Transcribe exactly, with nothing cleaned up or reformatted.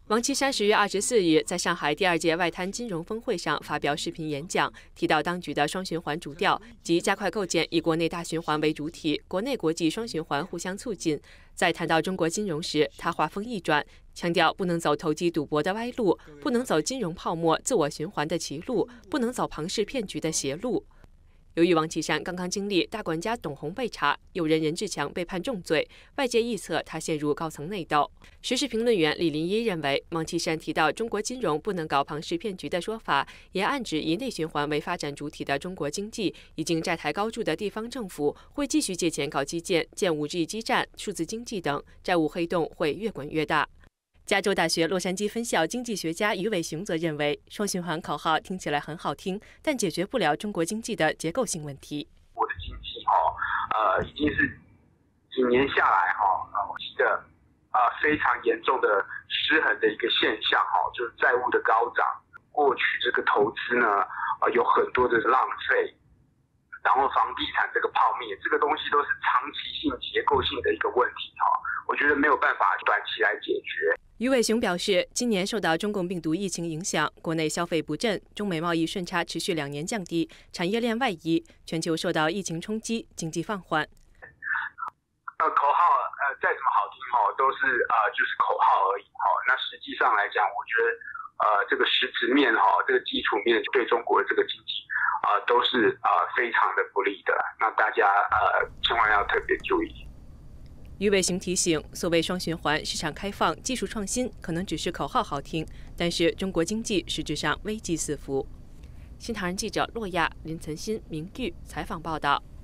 王岐山十月二十四日在上海第二届外滩金融峰会上发表视频演讲，提到当局的双循环主调即加快构建以国内大循环为主体、国内国际双循环互相促进。在谈到中国金融时，他话锋一转，强调不能走投机赌博的歪路，不能走金融泡沫自我循环的歧路，不能走庞氏骗局的邪路。由于王岐山刚刚经历大管家董宏被查，有人任志强被判重罪，外界臆测他陷入高层内斗。时事评论员李林一认为，王岐山提到中国金融不能搞庞氏骗局的说法，也暗指以内循环为发展主体的中国经济，已经债台高筑的地方政府会继续借钱搞基建、建 五 G 基站、数字经济等，债务黑洞会越滚越大。加州大学洛杉矶分校经济学家于伟雄则认为，双循环口号听起来很好听，但解决不了中国经济的结构性问题。 我的经济哈，呃，已经是几年下来哈，呃，一个呃非常严重的失衡的一个现象哈，就是债务的高涨。过去这个投资呢，呃，有很多的浪费，然后房地产这个泡沫，这个东西都是长期性、结构性的一个问题哈。我觉得没有办法短期来解决。 于伟雄表示，今年受到中共病毒疫情影响，国内消费不振，中美贸易顺差持续两年降低，产业链外移，全球受到疫情冲击，经济放缓。 呃，口号呃再怎么好听哦，都是呃就是口号而已哈。那实际上来讲，我觉得呃这个实质面哈，这个基础面对中国的这个经济啊、呃、都是呃非常的不利的。那大家呃千万要特别注意。 于伟雄提醒，所谓双循环、市场开放、技术创新，可能只是口号好听，但是中国经济实质上危机四伏。新唐人记者洛亚、林岑鑫、明玉采访报道。